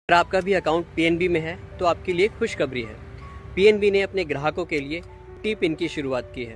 अगर आपका भी अकाउंट पीएनबी में है तो आपके लिए खुशखबरी है। पीएनबी ने अपने ग्राहकों के लिए टी पिन की शुरुआत की है।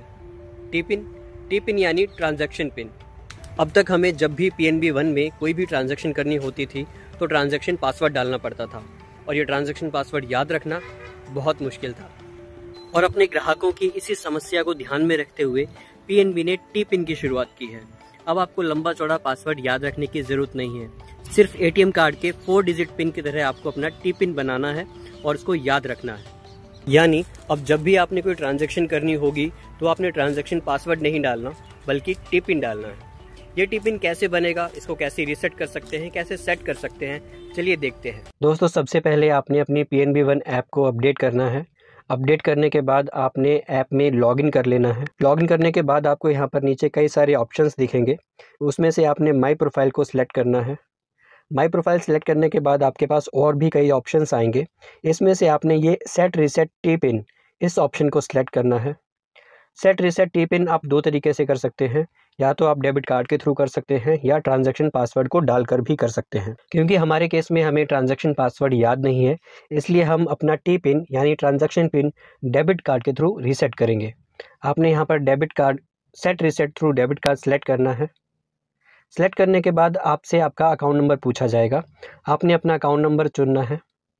टी पिन यानी ट्रांजैक्शन पिन। अब तक हमें जब भी पीएनबी 1 में कोई भी ट्रांजैक्शन करनी होती थी तो ट्रांजैक्शन पासवर्ड डालना पड़ता था और ये ट्रांजैक्शन पासवर्ड याद रखना बहुत मुश्किल था। और अपने ग्राहकों की इसी समस्या को ध्यान में रखते हुए पीएनबी ने टी पिन की शुरुआत की है। अब आपको लंबा चौड़ा पासवर्ड याद रखने की जरूरत नहीं है। सिर्फ एटीएम कार्ड के 4 डिजिट पिन की तरह आपको अपना टी पिन बनाना है और उसको याद रखना है। यानी अब जब भी आपने कोई ट्रांजैक्शन करनी होगी तो आपने ट्रांजैक्शन पासवर्ड नहीं डालना बल्कि टी पिन डालना है। ये टी पिन कैसे बनेगा, इसको कैसे रीसेट कर सकते हैं, कैसे सेट कर सकते हैं, चलिए देखते हैं। दोस्तों, सबसे पहले आपने अपनी पीएनबी 1 ऐप को अपडेट करना है। अपडेट करने के बाद आपने ऐप में लॉगिन कर लेना है। लॉगिन करने के बाद आपको यहाँ पर नीचे कई सारे ऑप्शंस दिखेंगे, उसमें से आपने माई प्रोफाइल को सिलेक्ट करना है। माई प्रोफाइल सेलेक्ट करने के बाद आपके पास और भी कई ऑप्शंस आएंगे। इसमें से आपने ये सेट रीसेट टी पिन इस ऑप्शन को सिलेक्ट करना है। सेट रीसेट टी पिन आप 2 तरीके से कर सकते हैं, या तो आप डेबिट कार्ड के थ्रू कर सकते हैं या ट्रांजैक्शन पासवर्ड को डालकर भी कर सकते हैं। क्योंकि हमारे केस में हमें ट्रांजैक्शन पासवर्ड याद नहीं है, इसलिए हम अपना टी पिन यानी ट्रांजैक्शन पिन डेबिट कार्ड के थ्रू रीसेट करेंगे। आपने यहाँ पर debit card set reset through debit card select करना है। सेलेक्ट करने के बाद आपसे आपका अकाउंट नंबर पूछा जाएगा। आपने अपना अकाउंट नंबर चुनना है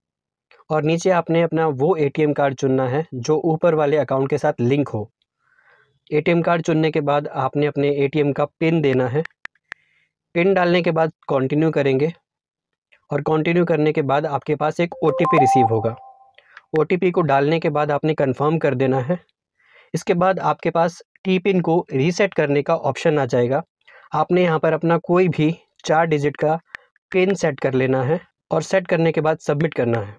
और नीचे आपने अपना वो एटीएम कार्ड चुनना है जो ऊपर वाले अकाउंट के साथ लिंक हो। एटीएम कार्ड चुनने के बाद आपने अपने एटीएम का पिन देना है। पिन डालने के बाद कंटिन्यू करेंगे और कंटिन्यू करने के बाद आपके पास एक ओटीपी रिसीव होगा। ओटीपी को डालने के बाद आपने कंफर्म कर देना है। इसके बाद आपके पास टी पिन को रीसेट करने का ऑप्शन आ जाएगा। आपने यहाँ पर अपना कोई भी 4 डिजिट का पिन सेट कर लेना है और सेट करने के बाद सबमिट करना है।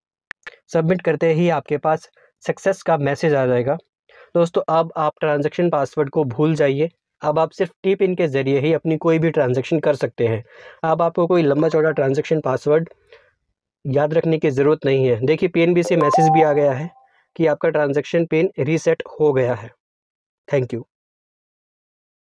सबमिट करते ही आपके पास सक्सेस का मैसेज आ जाएगा। दोस्तों, अब आप ट्रांजैक्शन पासवर्ड को भूल जाइए। अब आप सिर्फ टी पिन के ज़रिए ही अपनी कोई भी ट्रांजैक्शन कर सकते हैं। अब आपको कोई लंबा चौड़ा ट्रांजैक्शन पासवर्ड याद रखने की ज़रूरत नहीं है। देखिए, पीएनबी से मैसेज भी आ गया है कि आपका ट्रांजैक्शन पिन रीसेट हो गया है। Thank you.